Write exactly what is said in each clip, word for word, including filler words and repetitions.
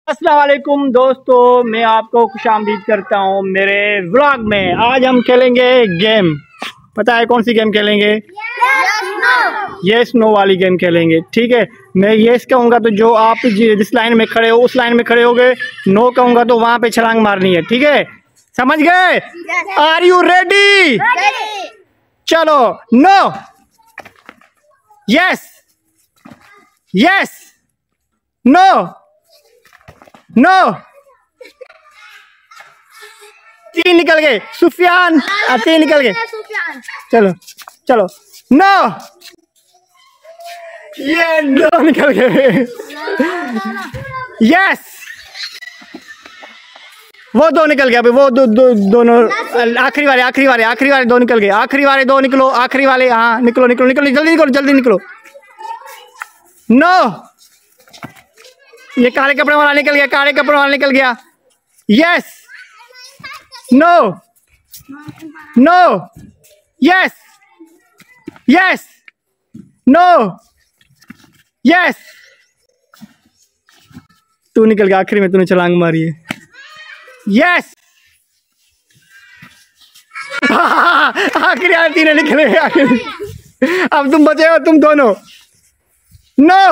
अस्सलाम वालेकुम दोस्तों, मैं आपको खुशामदीद करता हूँ मेरे व्लॉग में। आज हम खेलेंगे गेम। पता है कौन सी गेम खेलेंगे? यस नो वाली गेम खेलेंगे। ठीक है, मैं यस कहूँगा तो जो आप जिस लाइन में खड़े हो उस लाइन में खड़े हो गए। नो कहूँगा तो वहाँ पे छलांग मारनी है। ठीक है, समझ गए? Are you ready? चलो। No, yes, yes, no, no. तीन निकल गए सुफियान, तीन निकल गए। चलो चलो। नो, ये दो निकल गए। यस, वो दो निकल गए। अभी वो दो, दो दोनों आखिरी वाले आखिरी वाले आखिरी वाले दो निकल गए। आखिरी वाले दो निकलो, आखिरी वाले। हाँ निकलो निकलो निकलो, जल्दी निकलो जल्दी निकलो। नो, ये काले कपड़े वाला निकल गया, काले कपड़े वाला निकल गया। Yes, no, no, yes, yes, no, yes. तू निकल गया आखिरी में, तूने छलांग मारी है। यस, आखिरी वाले तीन निकले आखिरी। अब तुम बचे हो तुम दोनों। नो,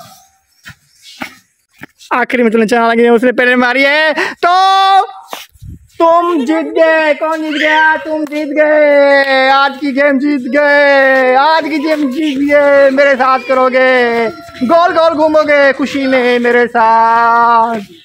आखिरी में तुमने छलांग लगी, उसने पहले मारी है तो तुम जीत गए। कौन जीत गया? तुम जीत गए। आज की गेम जीत गए। आज की गेम जीत गए। मेरे साथ करोगे, गोल गोल घूमोगे खुशी में मेरे साथ।